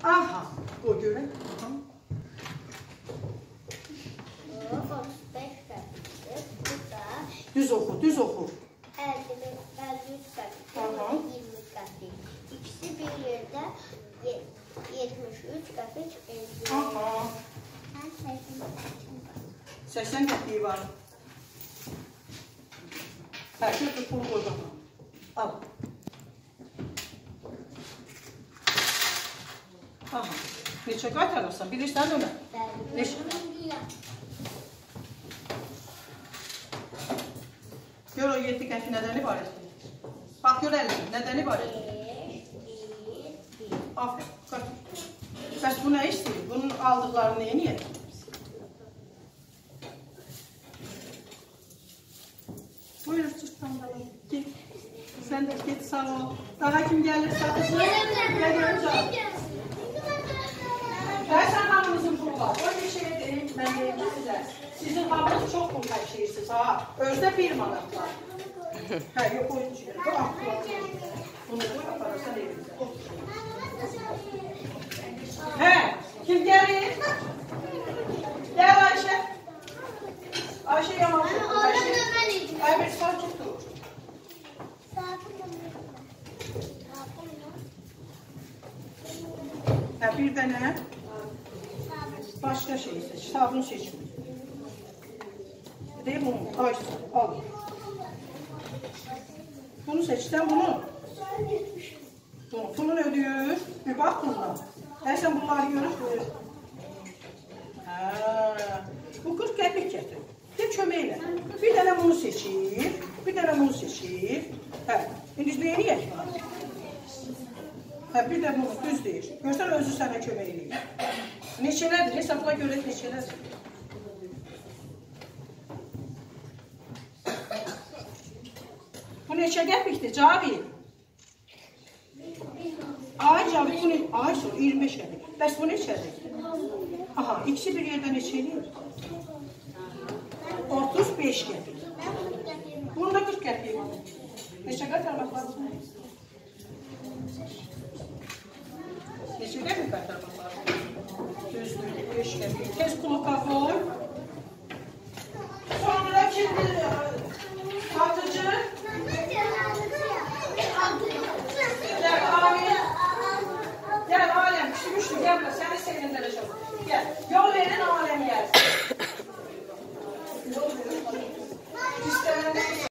Aha, qoy görək. 35 qəpikdir. Bu da Düz oxu, düz oxu. 50 qəpik, 20 qəpik. İkisi bir yerdə 73 qəpik edir. Aha. 80 qəpiyi var. Hə, götür pulu qoy bax. Al. Aha. Neçə qaytarırsan? Bilirsən Ömər? Neçə? Gör o 7 qəpik nədən ibarətdir? Bax, gör əlini, nədən ibarətdir? 1. Aferin, qaç. Bəs bu nə istəyir? Bunun aldıqlarını nəyə niyə? Buyur, çıxdan qalın. Git. Sən də git, sağ ol. Daha kim gəlir, satışın? Gəlir, canım. Sən hamınızın pulu var. O bir şey deyim, mən deyim sizə. Sizin hamınız çox pul təşkirsiniz, ha? Özdə 1 manat var. Hə, yox, o üçün. Bu akıllı. Bunu qoy, apararsan evinizə. Hə, kim gəlir? Gəl Ayşə. Ayşə yaman çox. Əmir, sakit dur. Hə, bir dənə başqa şey seç, sabun seçmir. Deyim onu, Ayşə, al. Bunu seçsən, bunu. Pulun ödüyür, bir bax bundan. Sən bunları görür. Bu 40 qəpik gətir. De köməklə. Bir dənə bunu seçir, bir dənə bunu seçir. Hə, indi neyini var? Hə, bir də bunu düz deyir. Görsən, özü sənə kömək eləyir. Neçələrdir? Hesabla görək neçələrdir. Bu neçə qəpikdir? Cavi. Ay Cavi, bu ne? Ay sonra 25 qəpik. Bəs bu neçədir? Aha, ikisi bir yerdə neçə eləyir? 35 qəpik. Bunda 40 qəpik var. Neçə qaytarmaq lazım?